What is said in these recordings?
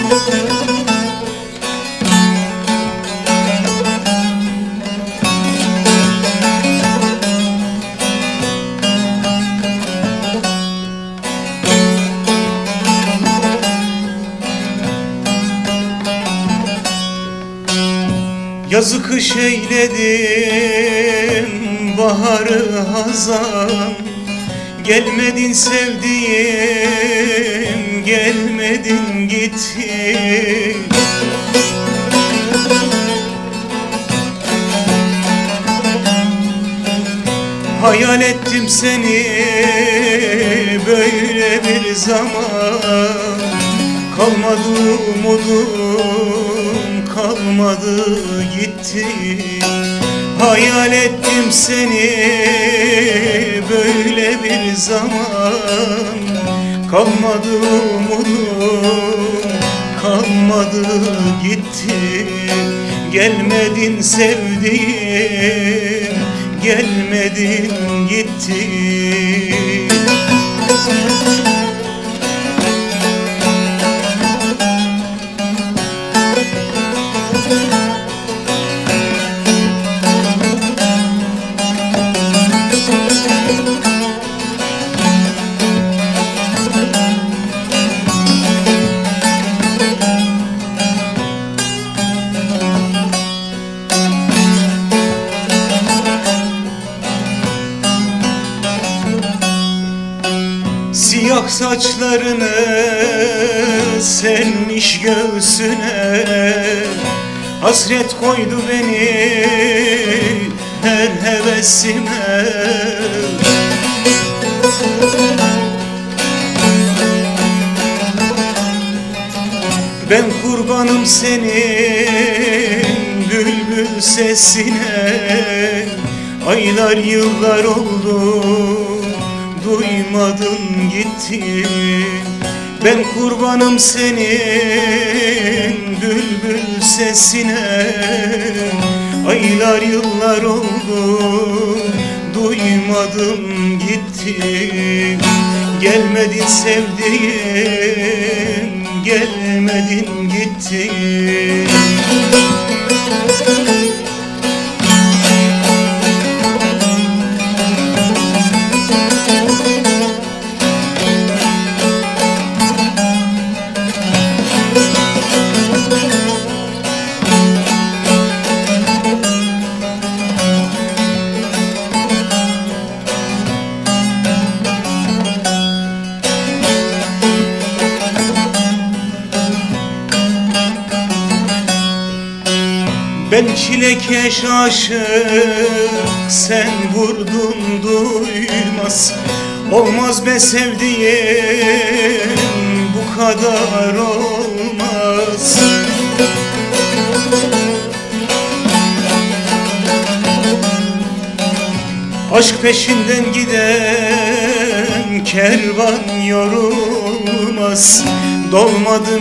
Yazı kış eyledim, baharı hazan. Gelmedin sevdiğim, gelmedin gittin. Hayal ettim seni böyle bir zaman. Kalmadı umudum, kalmadı gitti. Hayal ettim seni böyle bir zaman. Kalmadı umudum, kalmadı gitti. Gelmedin sevdiğim, gelmedin gittin. Siyah saçlarını sermiş göğsüne, hasret koydu beni her hevesime. Ben kurbanım senin bülbül sesine. Aylar yıllar oldu, duymadın gittin. Ben kurbanım senin bülbül sesine. Aylar yıllar oldu, duymadım gittin. Gelmedin sevdiğim, gelmedin gittin. Ben çilekeş aşık, sen vurdun duymaz. Olmaz be sevdiğim, bu kadar olmaz. Aşk peşinden giden kervan yorulmaz. Dolmadı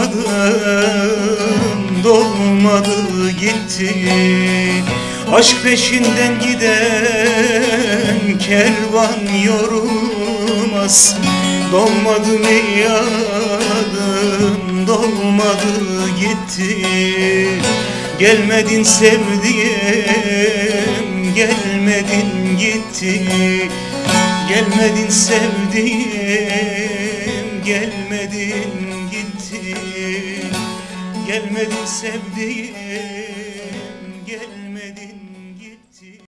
miadım, dolmadı gitti. Aşk peşinden giden kervan yorulmaz. Dolmadı miadım, dolmadı gitti. Gelmedin sevdiğim, gelmedin gitti. Gelmedin sevdiğim, gelmedin gitti. Gelmedin sevdiğim, gelmedin.